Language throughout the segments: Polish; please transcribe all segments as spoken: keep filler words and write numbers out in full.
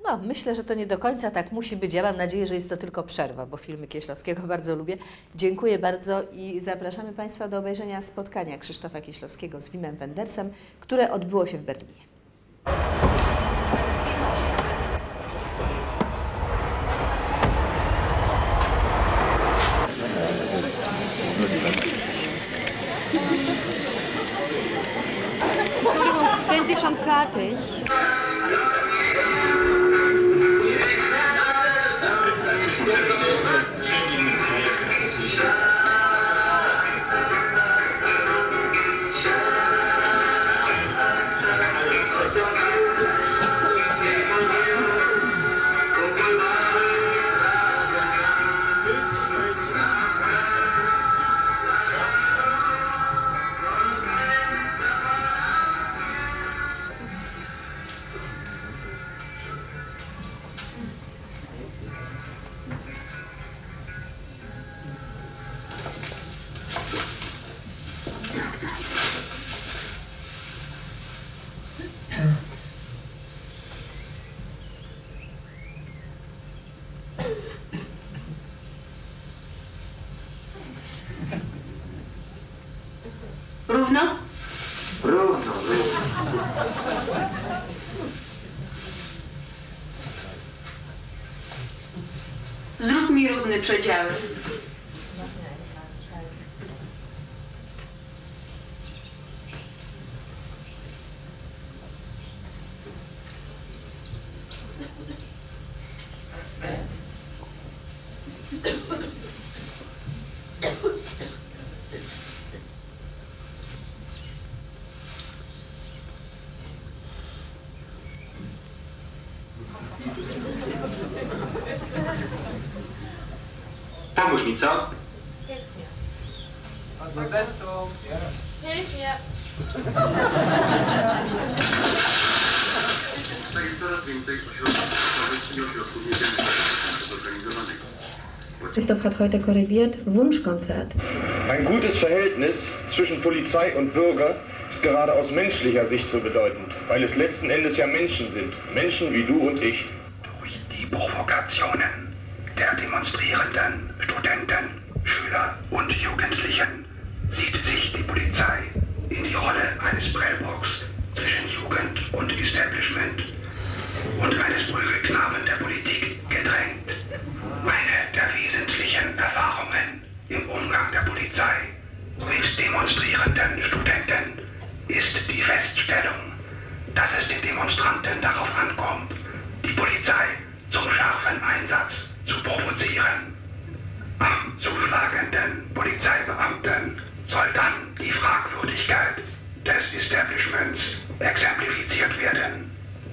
No, myślę, że to nie do końca tak musi być. Ja mam nadzieję, że jest to tylko przerwa, bo filmy Kieślowskiego bardzo lubię. Dziękuję bardzo i zapraszamy Państwa do obejrzenia spotkania Krzysztofa Kieślowskiego z Wimem Wendersem, które odbyło się w Berlinie. Entschuldigung, sind Sie schon fertig? Równo? Równo, równo. Zrób mi równe przedziały. Pomóż mi, co? Hilf mir. Christoph hat heute korrigiert, Wunschkonzert. Ein gutes Verhältnis zwischen Polizei und Bürger ist gerade aus menschlicher Sicht so bedeutend, weil es letzten Endes ja Menschen sind. Menschen wie du und ich. Durch die Provokationen der demonstrierenden Studenten, Schüler und Jugendlichen sieht sich die Polizei in die Rolle eines Prellbocks zwischen Jugend und Establishment und eines Prügelknaben der Politik gedrängt. Eine der wesentlichen Erfahrungen im Umgang der Polizei mit demonstrierenden Studenten ist die Feststellung, dass es den Demonstranten darauf ankommt, die Polizei zum scharfen Einsatz zu provozieren. Am zuschlagenden Polizeibeamten soll dann die Fragwürdigkeit des Establishments exemplifiziert werden.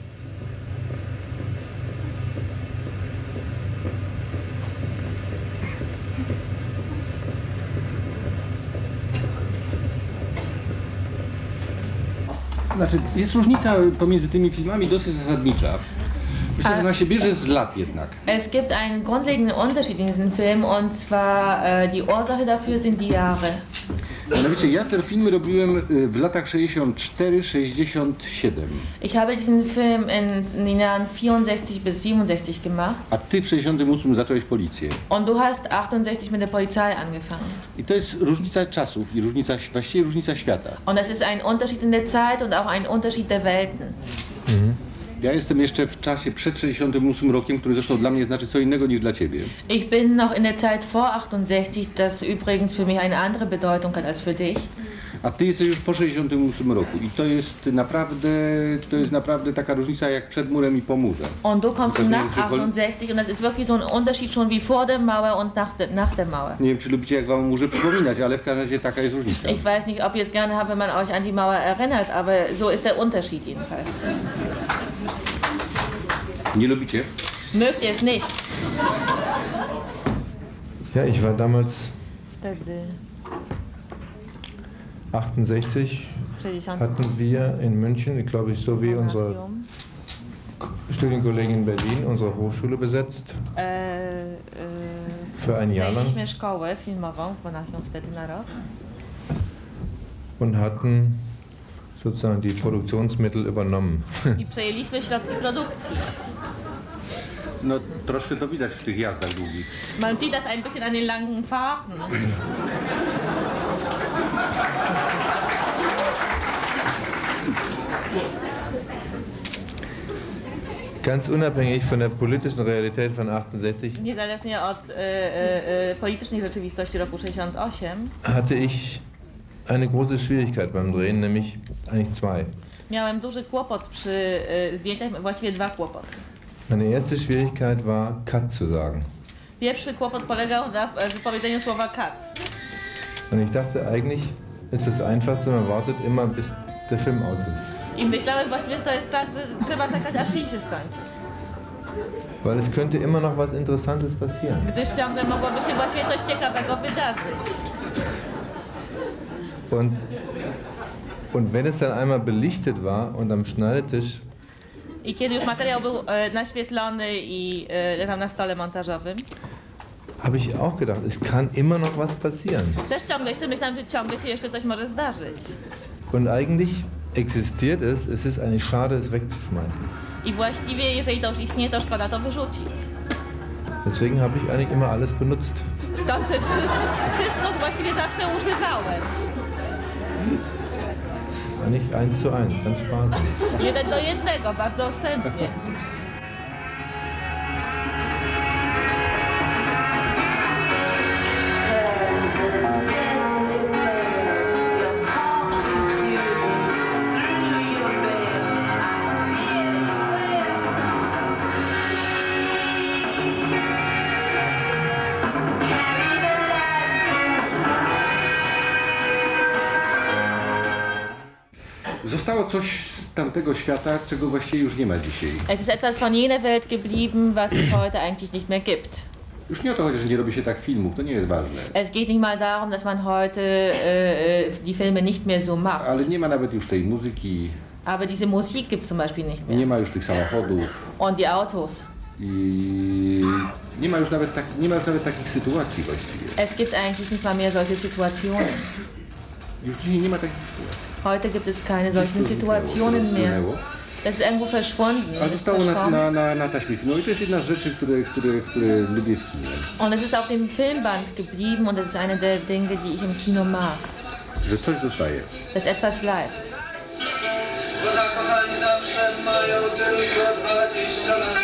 Znaczy, jest różnica pomiędzy tymi filmami dosyć zasadnicza. Myślę, że ona się bierze z lat jednak. Es gibt einen grundlegenden Unterschied in diesen Filmen und zwar äh, die Ursache dafür sind die Jahre. Mianowicie ja te filmy robiłem w latach sześćdziesiąt cztery sześćdziesiąt siedem. Ich habe diesen Film in den Jahren vierundsechzig bis siebenundsechzig gemacht. A ty w sześćdziesiątym ósmym zacząłeś policję. Und du hast achtundsechzig mit der Polizei angefangen. I to jest różnica czasów i różnica, właściwie różnica świata. Und es ist ein Unterschied in der Zeit und auch ein Unterschied der Welten. Mhm. Ja jestem jeszcze w czasie przed sześćdziesiątym ósmym rokiem, który zresztą dla mnie znaczy co innego niż dla ciebie. Ich bin noch in der Zeit vor achtundsechzig, das übrigens für mich eine andere Bedeutung hat als für dich. A ty jesteś już po sześćdziesiątym ósmym roku i to jest naprawdę, to jest naprawdę taka różnica jak przed murem i po murze. Und du kommst nach achtundsechzig und das ist wirklich so ein Unterschied schon wie vor der Mauer und nach, de, nach der Mauer. Nie wiem, czy lubicie, jak wam o murze przypominać, ale w każdym razie taka jest różnica. Ich weiß nicht, ob ihr es gerne habt, wenn man euch an die Mauer erinnert, aber so ist der Unterschied jedenfalls. Nie lubicie? Mögt ihr es nicht? Ja, ich war damals Wtedy achtundsechzig, hatten wir in München, ich glaube ich, so wie unsere Studienkollegin in Berlin, unsere Hochschule besetzt. Äh, äh, für ein Jahr lang. Zajęliśmy szkołę filmową w Monachium wtedy na rok. Und hatten sozusagen die Produktionsmittel übernommen. I przejęliśmy środki produkcji. no troszkę to widać w tych jazdach długich. Man sieht das ein bisschen an den langen Fahrten. Ganz unabhängig von der politischen Realität von achtundsechzig Niezależnie od e, e, e, politycznej rzeczywistości roku sześćdziesiąt osiem hatte ich eine große Schwierigkeit beim Drehen, nämlich eigentlich zwei. miałem duży kłopot przy e, zdjęciach, właściwie dwa kłopoty. Meine erste Schwierigkeit war, Cut zu sagen. Pierwszy kłopot polegał na e, wypowiedzeniu słowa cut. Und ich dachte, eigentlich ist das Einfachste, man wartet immer, bis der Film aus ist. I myślałem właściwie, że to jest tak, że trzeba czekać, aż film się skończy. Weil es könnte immer noch was Interessantes passieren. Gdyż ciągle mogłoby się właściwie coś ciekawego wydarzyć. Und, und wenn es dann einmal belichtet war und am Schneidetisch, I kiedy już materiał był e, naświetlony i e, leżał na stole montażowym, habe ich auch gedacht, es kann immer noch was passieren. też ciągle jeszcze myślałem, że ciągle się jeszcze coś może zdarzyć. Und eigentlich existiert es, es ist eigentlich schade, es wegzuschmeißen. I właściwie, jeżeli to już istnieje, to szkoda to wyrzucić. Deswegen habe ich eigentlich immer alles benutzt. Stąd też wszystko, wszystko właściwie zawsze używałem. Eigentlich eins zu eins, ganz sparsam. Jeden do jednego, bardzo oszczędnie. Zostało coś z tamtego świata, czego właściwie już nie ma dzisiaj. Es ist etwas von jener Welt geblieben, was es heute eigentlich nicht mehr gibt. Już nie o to chodzi, że nie robi się tak filmów, to nie jest ważne. Es geht nicht mal darum, dass man heute äh, die Filme nicht mehr so macht. Ale nie ma nawet już tej muzyki. Aber diese Musik gibt es zum Beispiel nicht mehr. Nie ma już tych samochodów. Und die Autos. I nie ma już nawet, tak, nie ma już nawet takich sytuacji właściwie. Es gibt eigentlich nicht mal mehr solche Situationen. Już dzisiaj nie ma takich sytuacji. Heute gibt es keine solchen Situationen mehr. Das ist irgendwo verschwunden. A zostało na, na, na, na taśmie filmu. I to jest jedna z rzeczy, które, które, które lubię w kinie. Und es ist auf dem Filmband geblieben und das ist eine der Dinge, die ich im Kino mag. Że coś zostaje. Dass etwas bleibt. Bo zakochani zawsze mają tylko dwadzieścia lat.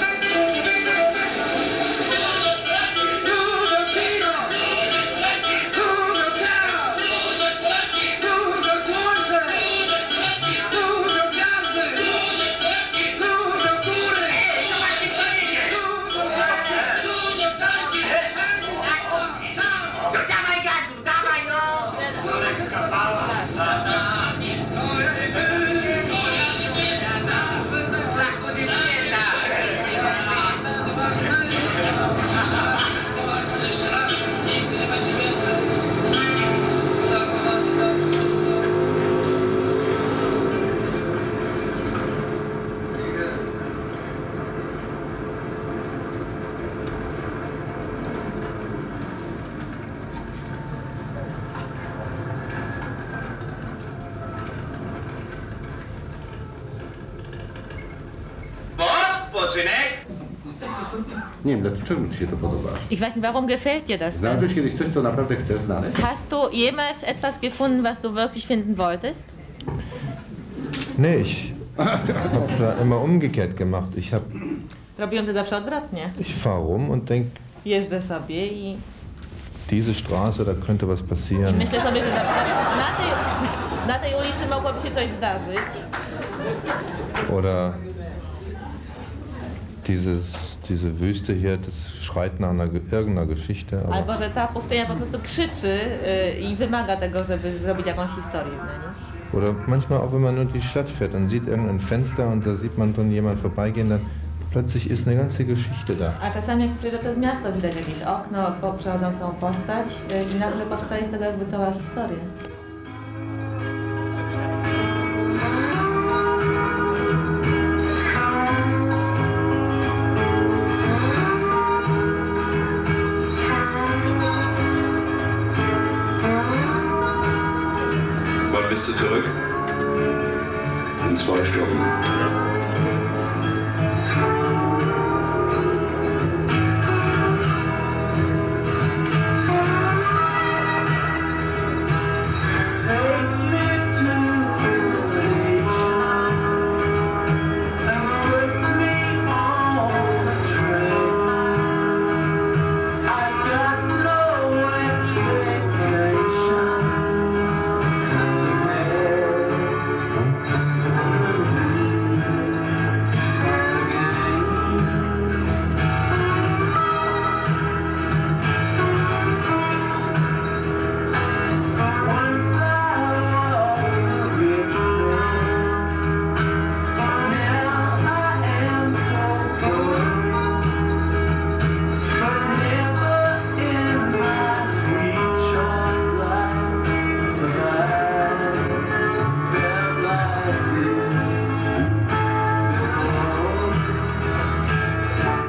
Nie wiem, dlaczego Ci się to podoba? Ich weiß nicht, warum gefällt dir das denn? Znalazłeś kiedyś coś, co naprawdę chcesz znaleźć? Hast du jemals etwas gefunden, was du wirklich finden wolltest? Nee, ich habe da immer umgekehrt gemacht. Ich habe Robiłem to zawsze odwrotnie. Ich fahre rum und denke, Jeżdżę sobie i, diese Straße, da könnte was i passieren. myślę sobie, że na przykład na tej, na tej ulicy mogłoby się coś zdarzyć. Oder dieses, diese Wüste hier, das schreit nach einer, irgendeiner Geschichte. Aber Albo że ta pustynia po prostu krzyczy y, i wymaga tego, żeby zrobić jakąś historię w niej. Oder manchmal auch, wenn man nur die Stadt fährt, dann sieht irgendein Fenster und da sieht man drin jemand vorbeigehen, dann plötzlich ist eine ganze Geschichte da. A czasami jak przyjeżdża przez miasto, widać jakieś okno, po- przechodzącą postać y, i nagle powstaje z tego jakby cała historia. Wann bist du zurück? In zwei Stunden.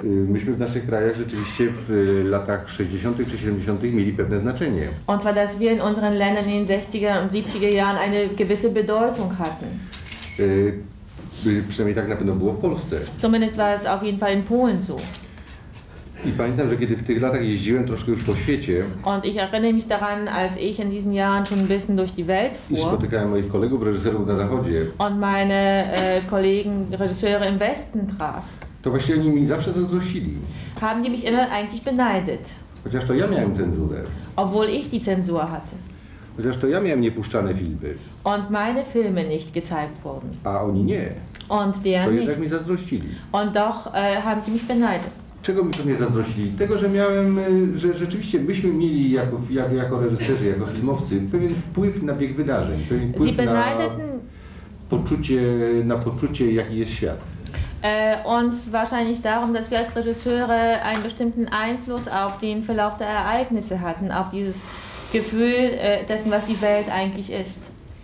Myśmy w naszych krajach rzeczywiście w latach sześćdziesiątych czy siedemdziesiątych mieli pewne znaczenie. Und zwar, dass wir in unseren Ländern in den sechziger und siebziger Jahren eine gewisse Bedeutung hatten. Y, y, przynajmniej tak na pewno było w Polsce. Zumindest war es auf jeden Fall in Polen so. I pamiętam, że kiedy w tych latach jeździłem troszkę już po świecie Und ich erinnere mich daran, als ich in diesen Jahren schon ein bisschen durch die Welt i fuhr spotykałem moich kolegów, reżyserów na zachodzie, und meine äh, Kollegen, Regisseure im Westen traf, to właściwie oni mi zawsze zazdrościli. haben die mich immer eigentlich beneidet, Chociaż to ja miałem cenzurę. obwohl ich die Zensur hatte. Chociaż to ja miałem niepuszczane filmy, Und meine Filme nicht gezeigt wurden. a oni nie. Und To der nicht. jednak mi zazdrościli. Und doch äh, haben sie mich beneidet. Czego mi pewnie zazdrościli? Tego, że miałem, y, że rzeczywiście myśmy mieli jako, jak, jako reżyserzy, jako filmowcy pewien wpływ na bieg wydarzeń, pewien Sie wpływ na beneideten poczucie, na poczucie, jaki jest świat. äh, uns wahrscheinlich darum, dass wir als Regisseure einen bestimmten Einfluss auf den Verlauf der Ereignisse hatten, auf dieses Gefühl äh, dessen, was die Welt eigentlich ist.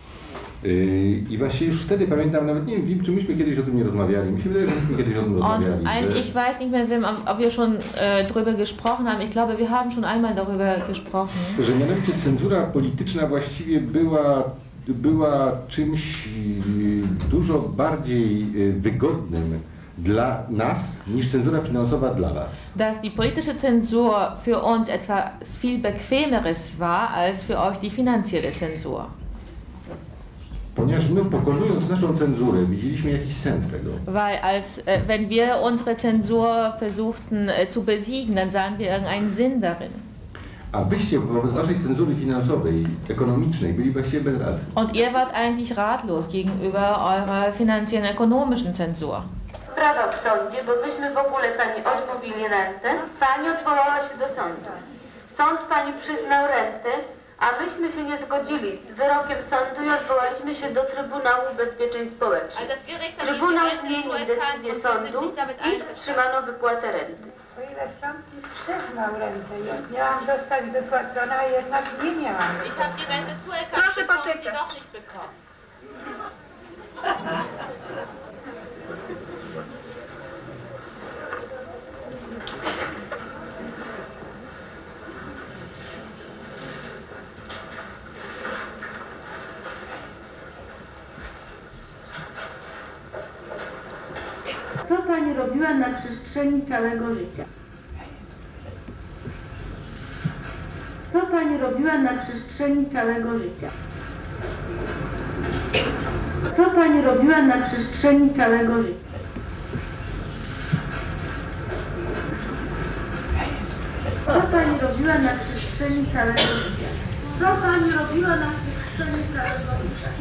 Yy, I właśnie już wtedy pamiętam, nawet nie wiem, czy myśmy kiedyś o tym nie rozmawiali. Mi się wydaje, że myśmy kiedyś o tym rozmawiali. Und ein, Że, ich weiß nicht mehr, Wim, ob wir schon äh, darüber gesprochen haben. Ich glaube, wir haben schon einmal darüber gesprochen. że mianowicie cenzura polityczna właściwie była, była czymś yy, dużo bardziej yy, wygodnym dla nas niż cenzura finansowa dla was. Dass die politische Zensur für uns etwas viel bequemeres war als für euch die finanzielle Zensur. Ponieważ my, pokonując naszą cenzurę, widzieliśmy jakiś sens tego. Weil als äh, wenn wir unsere Zensur versuchten äh, zu besiegen, dann sahen wir irgendeinen Sinn darin. A wyście wobec waszej cenzury finansowej, ekonomicznej byli właściwie bezradni. Und ihr wart eigentlich ratlos gegenüber eurer finanziellen, ökonomischen Zensur. Sprawa w sądzie, bo myśmy w ogóle pani odmówili rentę. Pani odwołała się do sądu. Sąd pani przyznał rentę, a myśmy się nie zgodzili z wyrokiem sądu i odwołaliśmy się do Trybunału Ubezpieczeń Społecznych. Trybunał zmienił decyzję sądu i wstrzymano wypłatę renty. O ile sąd mi przyznał rentę, ja miałam zostać wypłacona, a jednak nie miałam. Proszę poczekać. Co pani robiła na przestrzeni całego życia? Co pani robiła na przestrzeni całego życia? Co pani robiła na przestrzeni całego życia? Co pani robiła na przestrzeni całego życia? Co pani robiła na przestrzeni całego życia?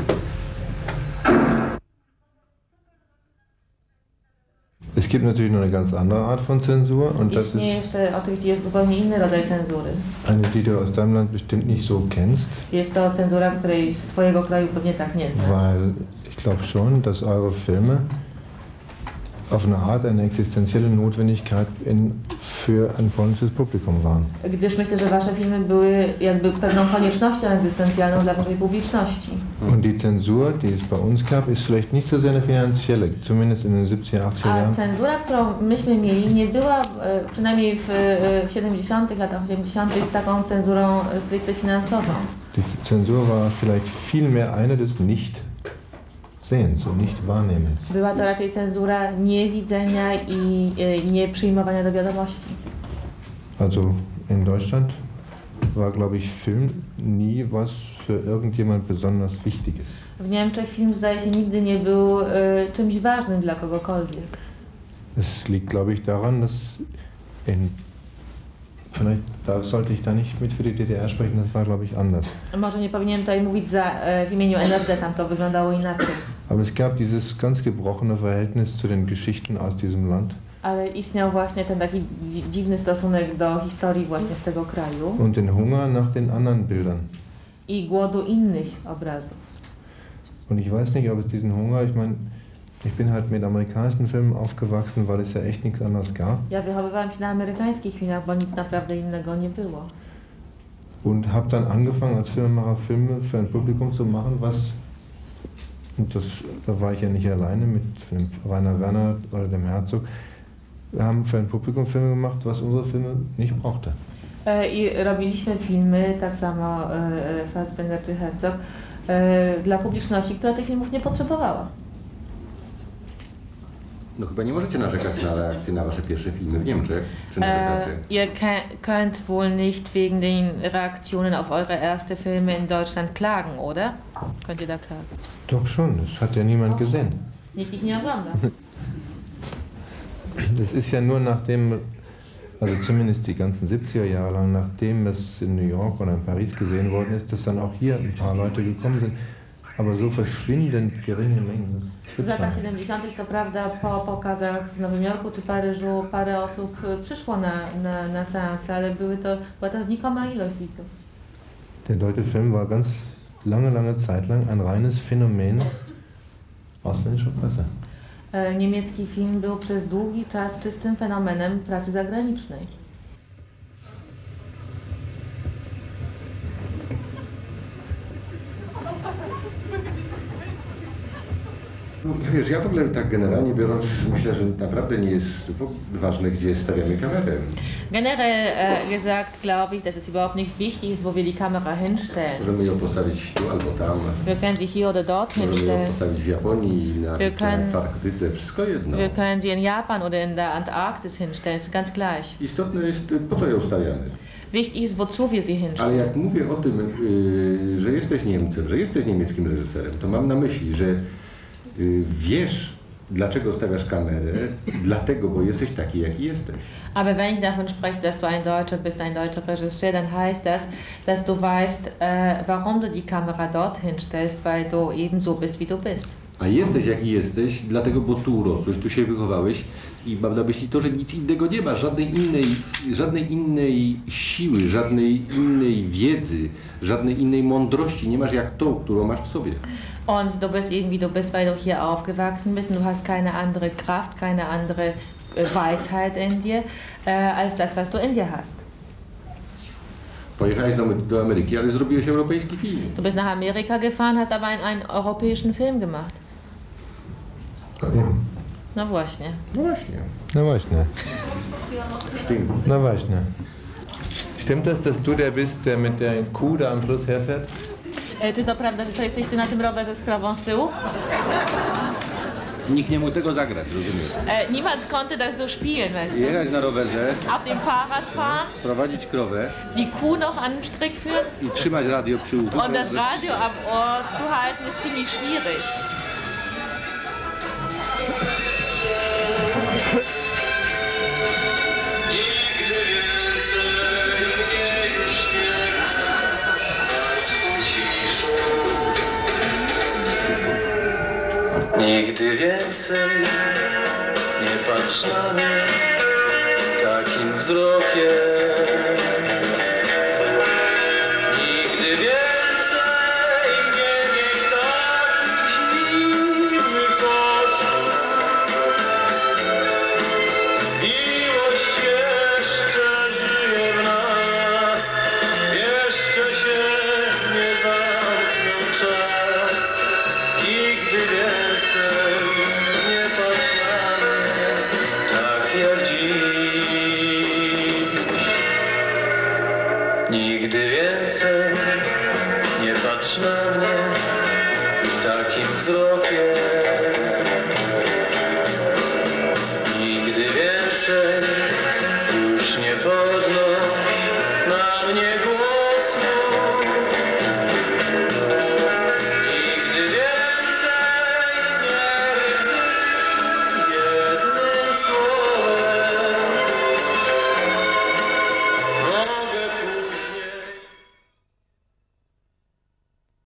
Es gibt natürlich noch eine ganz andere Art von Zensur und das Istnieje ist jeszcze oczywiście jest zupełnie inny rodzaj cenzury. eine, die du aus deinem Land bestimmt nicht so kennst, Jest to cenzura, której z twojego kraju pewnie tak nie znasz. weil ich glaube schon, dass eure Filme auf eine Art eine existenzielle Notwendigkeit in, für ein polnisches Publikum waren. Gdyż myślę, że wasze filmy były jakby pewną koniecznością egzystencjalną dla waszej publiczności. Und die Zensur, die es bei uns gab, ist vielleicht nicht so sehr eine finanzielle, zumindest in den siebziger, achtziger A Jahren. cenzura, którą myśmy mieli, nie była e, przynajmniej w, e, w siedemdziesiątych, latach osiemdziesiątych taką cenzurą e, stricte finansową. Die Zensur war vielleicht viel mehr eine des Nichtsehens und Nicht-Wahrnehmens. Była to raczej cenzura niewidzenia i e, nieprzyjmowania do wiadomości. Also in Deutschland war, glaube ich, Film nie was für irgendjemand besonders Wichtiges. W Niemczech film, zdaje się, nigdy nie był e, czymś ważnym dla kogokolwiek. Es liegt, glaube ich, daran, dass in vielleicht da sollte ich da nicht mit für die D D R sprechen, das war, glaube ich, anders. Może nie powinienem tutaj mówić za, e, w imieniu N R D, tam to wyglądało inaczej. Aber es gab dieses ganz gebrochene Verhältnis zu den Geschichten aus diesem Land. Ale istniał właśnie ten taki dzi- dziwny stosunek do historii właśnie z tego kraju Und den Hunger nach den anderen Bildern. i głodu innych obrazów. Und ich weiß nicht, ob es diesen Hunger, ich meine, ich bin halt mit amerikanischen Filmen aufgewachsen, weil es ja echt nichts anderes gab. Ja wychowywałam się na amerykańskich filmach, bo nic naprawdę innego nie było. Und habe dann angefangen, als Filmemacher Filme für ein Publikum zu machen, was, und das, da war ich ja nicht alleine mit dem Rainer Werner oder dem Herzog, Wir haben für ein Publikum Filme gemacht, was unsere Filme nicht brauchte. I robiliśmy filmy, tak samo e, Fassbender czy Herzog, e, dla publiczności, która tych filmów nie potrzebowała. No chyba nie możecie narzekać na reakcję na wasze pierwsze filmy w Niemczech, czy narzekacie? Äh, ihr könnt wohl nicht wegen den Reaktionen auf eure erste Filme in Deutschland klagen, oder? Könnt ihr da klagen? Doch schon, das hat ja niemand Oh. gesehen. Nikt ich nie ogląda. Das ist ja nur nachdem, also zumindest die ganzen siebziger Jahre lang, nachdem es in New York oder in Paris gesehen worden ist, dass dann auch hier ein paar Leute gekommen sind. Aber so verschwindend geringe Mengen. W latach siedemdziesiątych to prawda, po pokazach w Nowym Jorku czy Paryżu parę osób przyszło na, na, na seansę, ale były to, była to znikoma ilość widzów. Der deutsche Film war ganz lange, lange Zeit lang ein reines Phänomen ausländischer Presse. Niemiecki film był przez długi czas czystym fenomenem pracy zagranicznej. No, wiesz, ja w ogóle tak generalnie biorąc, myślę, że naprawdę nie jest ważne, gdzie stawiamy kamerę. Generell äh, gesagt glaube ich, dass es überhaupt nicht wichtig ist, wo wir die Kamera hinstellen. Możemy ją postawić tu albo tam. Wir können sie hier oder dort Możemy ją hinstellen. postawić w Japonii, na, Wir können- na Antarktyce, wszystko jedno. Wir können sie in Japan oder in der Antarktis hinstellen, ist ganz gleich. Istotne jest, po co ją stawiamy. Wichtig ist, wozu wir sie Ale hinstellen. jak mówię o tym, yy, że jesteś Niemcem, że jesteś niemieckim reżyserem, to mam na myśli, że yy, wiesz, dlaczego stawiasz kamerę, dlatego, bo jesteś taki, jaki jesteś. Aber wenn ich davon spreche, dass du ein Deutscher bist, ein deutscher Regisseur, dann heißt das, dass du weißt, äh, warum du die Kamera dort hinstellst, weil du ebenso bist, wie du bist. A jesteś, jaki jesteś, dlatego, bo tu urosłeś, tu się wychowałeś i mam na myśli to, że nic innego nie ma, żadnej innej, żadnej innej siły, żadnej innej wiedzy, żadnej innej mądrości nie masz jak tą, którą masz w sobie. Und du bist eben, wie du bist, weil du hier aufgewachsen bist und du hast keine andere Kraft, keine andere äh, Weisheit in dir, äh, als das, was du in dir hast. Pojechałeś do, do Ameryki, ale zrobiłeś europejski film. Du bist nach Amerika gefahren, hast aber einen, einen europäischen Film gemacht. No właśnie. No właśnie. Na właśnie. Stimmt. Na właśnie. Stimmt das, dass du der bist, der mit der Kuh da am Schluss herfährt? E, czy to prawda, że to jesteś ty na tym rowerze z krową z tyłu? Nikt nie mógł tego zagrać, rozumiesz? E, niemand konnte das so spielen, weißt du? Jechać na rowerze, Auf dem Fahrrad fahren, prowadzić krowę die Kuh noch an den Strick führen i trzymać radio przy uchu. und das Radio am Ohr zu halten ist ziemlich schwierig. Nigdy więcej nie patrz na mnie takim wzrokiem. Nigdy więcej nie miej takich zimnych oczu. Miłość jeszcze żyje w nas, jeszcze się nie zamknął czas. Nigdy więcej nie patrz na mnie tak jak dziś. Nigdy